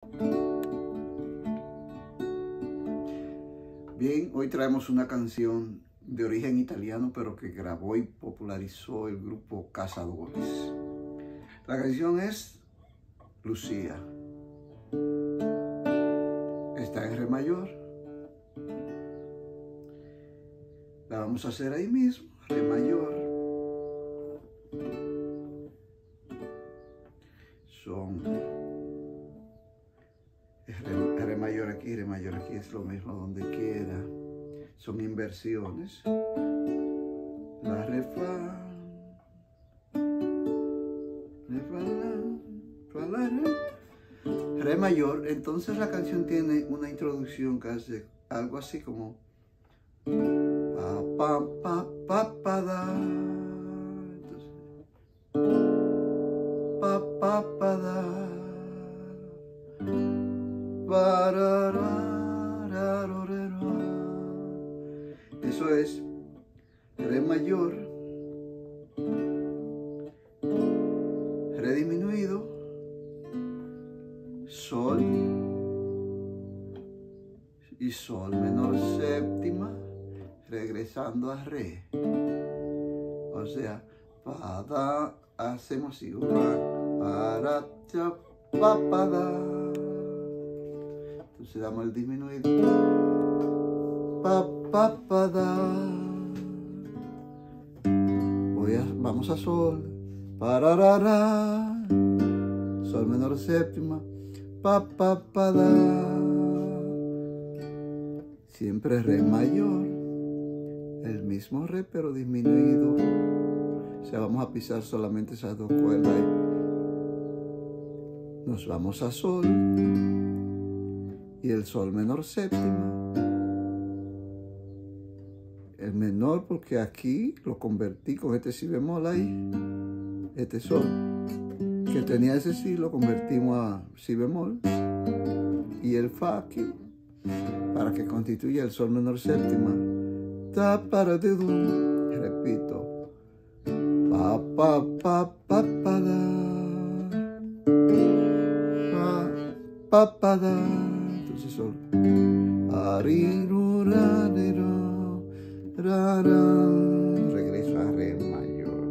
Bien, hoy traemos una canción de origen italiano, pero que grabó y popularizó el grupo Cazadores. La canción es Lucía. Está en re mayor. La vamos a hacer ahí mismo, re mayor. Re mayor aquí, es lo mismo donde quiera. Son inversiones. La re fa, re mayor. Entonces la canción tiene una introducción que hace algo así como pa pa pa pa pa da. Entonces, pa pa pa da. Eso es re mayor, re disminuido, sol y sol menor séptima, regresando a re. O sea, pa, hacemos así, para, cha, pa, da. Entonces damos el disminuido, pa, da. Vamos a sol, pararara, sol menor séptima, pa, da. Siempre re mayor, el mismo re pero disminuido. O sea, vamos a pisar solamente esas dos cuerdas. Nos vamos a sol y el sol menor séptima. El menor porque aquí lo convertí con este si bemol ahí. Este sol que tenía ese si lo convertimos a si bemol. Y el fa aquí para que constituya el sol menor séptima. Ta para de do. Repito. Pa pa pa pa pa da. Pa da. Entonces sol. Regreso a re mayor.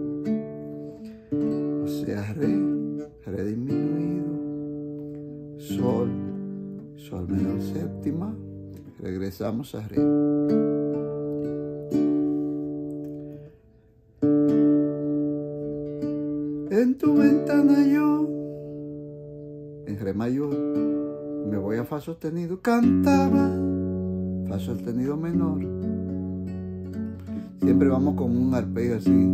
O sea, re disminuido. Sol menor séptima. Regresamos a re. En tu ventana yo, en re mayor, me voy a fa sostenido, cantaba, fa sostenido menor. Siempre vamos con un arpegio así.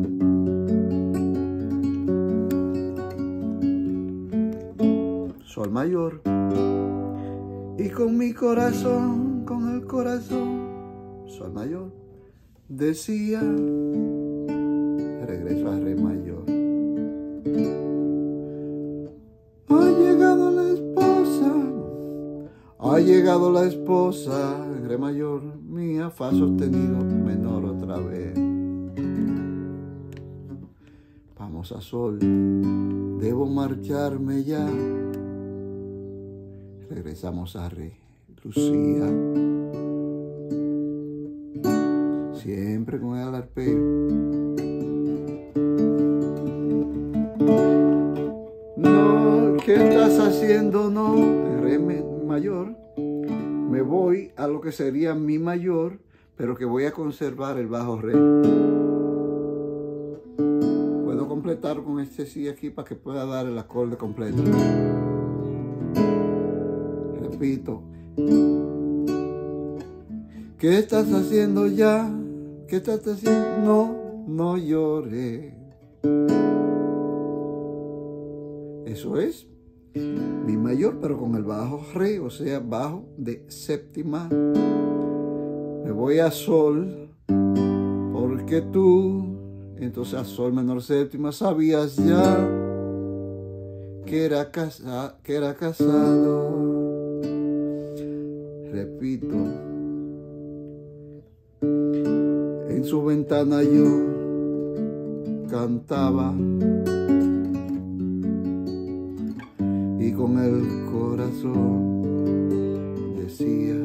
Sol mayor. Y con mi corazón, con el corazón, sol mayor, decía, regreso a re mayor. Ha llegado la esposa, en re mayor, mía, fa sostenido menor otra vez. Vamos a sol, debo marcharme ya. Regresamos a re, Lucía. Siempre con el arpegio. No, ¿qué estás haciendo? No, en re mayor. Me voy a lo que sería mi mayor, pero que voy a conservar el bajo re. Puedo completar con este si aquí para que pueda dar el acorde completo. Repito. ¿Qué estás haciendo ya? ¿Qué estás haciendo? No llores. Eso es mi mayor, pero con el bajo re, o sea, bajo de séptima. Me voy a sol, porque tú, entonces a sol menor séptima, sabías ya que era casado. Repito, en su ventana yo cantaba. y con el corazón decía: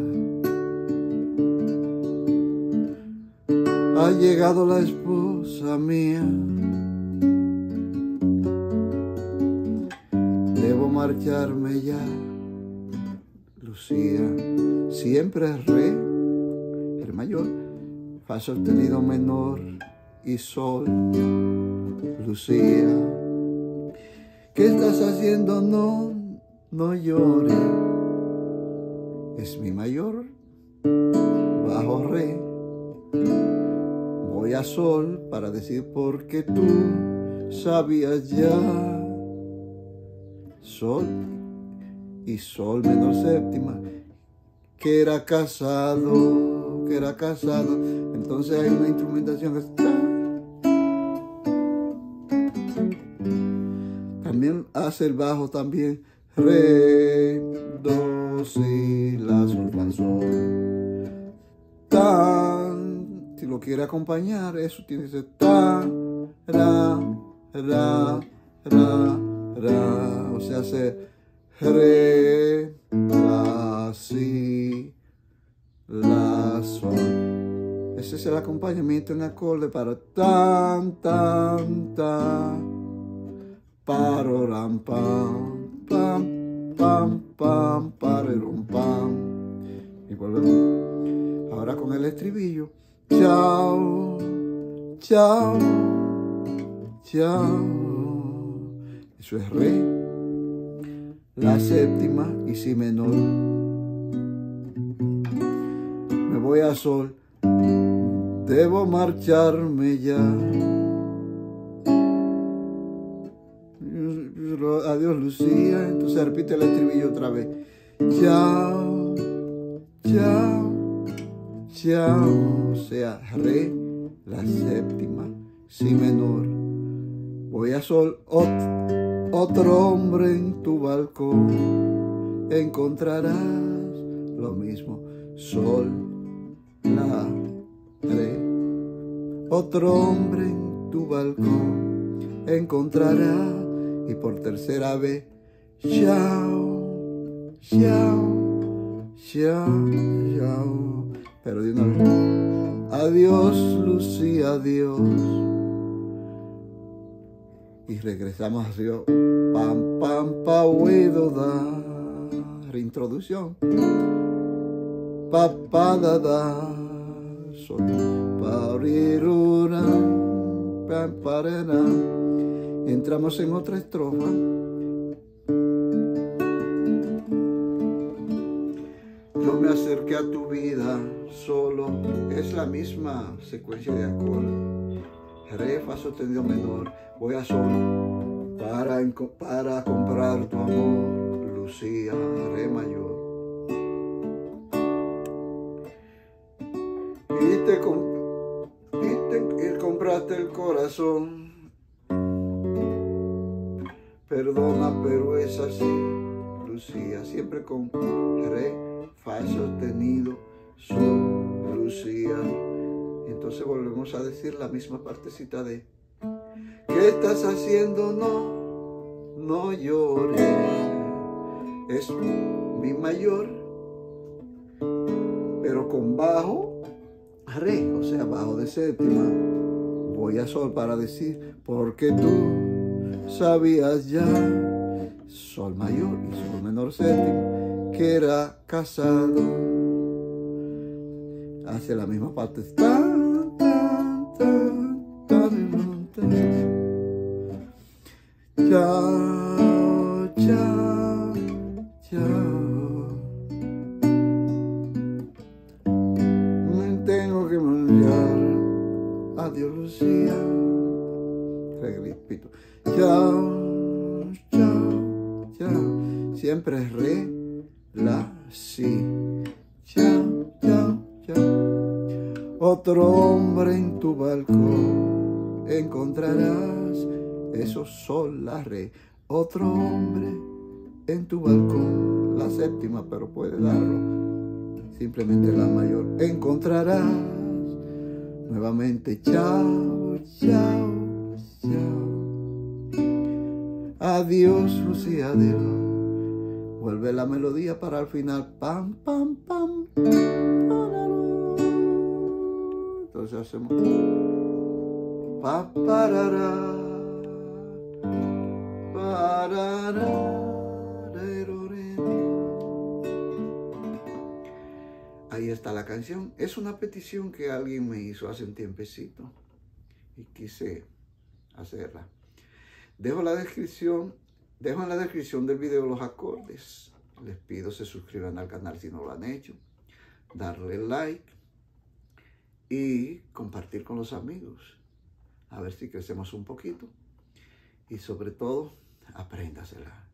ha llegado la esposa mía, debo marcharme ya. Lucía, siempre re mayor, fa sostenido menor y sol. Lucía, ¿qué estás haciendo? No llores. Es mi mayor, bajo re, voy a sol para decir porque tú sabías ya. Sol y sol menor séptima, que era casado. Entonces hay una instrumentación que está. También hace el bajo también. Re, do, si, la, sol, fa, sol. Tan, si lo quiere acompañar, eso tiene que ser ta, ra, ra, ra, ra. O sea, hace re, la, si, la, sol. Ese es el acompañamiento en acorde para tan, tan, tan. Paro, ram, pam, pam, pam, pam, parerum, pam. Y volvemos. Ahora con el estribillo. Chao, chao, chao. Eso es re, la séptima y si menor. Me voy a sol, debo marcharme ya. Adiós, Lucía. Entonces repite el estribillo otra vez. Chao, chao, chao. O sea, re, la séptima, si menor. Voy a sol, otro hombre en tu balcón. Encontrarás lo mismo. Sol, la, re. Otro hombre en tu balcón. Encontrarás. Y por tercera vez, chao, chao, chao, chao. Pero de una vez, adiós, Lucía, adiós. Y regresamos a Dios. Pam, pam, pa, puedo dar. Reintroducción. Pa, pa, da, da. Sol, pa, rirura, pam, parena. Entramos en otra estrofa. Yo me acerqué a tu vida solo. Es la misma secuencia de acordes. Re, fa sostenido menor. Voy a sol para comprar tu amor. Lucía, re mayor. Y compraste el corazón. Perdona, pero es así, Lucía, siempre con re, fa sostenido, sol, Lucía. Entonces volvemos a decir la misma partecita de ¿qué estás haciendo? No llores. Es mi mayor, pero con bajo, re, o sea, bajo de séptima. Voy a sol para decir porque tú sabías ya, sol mayor y sol menor séptima, que era casado. Hace la misma parte. Tan, tan, tan, tan, tan. Chao, chao, chao. Me tengo que marchar. Adiós, Lucía. Repito. Chao, chao, chao. Siempre es re, la, si. Chao, chao, chao. Otro hombre en tu balcón encontrarás. Eso sol, la, re. Otro hombre en tu balcón. La séptima, pero puede darlo. Simplemente la mayor. Encontrarás. Nuevamente, chao, chao, chao. Adiós, Lucía, adiós. Vuelve la melodía para al final. Pam, pam, pam. Entonces hacemos. Pa, parará. Ahí está la canción. Es una petición que alguien me hizo hace un tiempecito y quise hacerla. Dejo en la descripción del video los acordes. Les pido se suscriban al canal si no lo han hecho, darle like y compartir con los amigos. A ver si crecemos un poquito. Y sobre todo, apréndasela.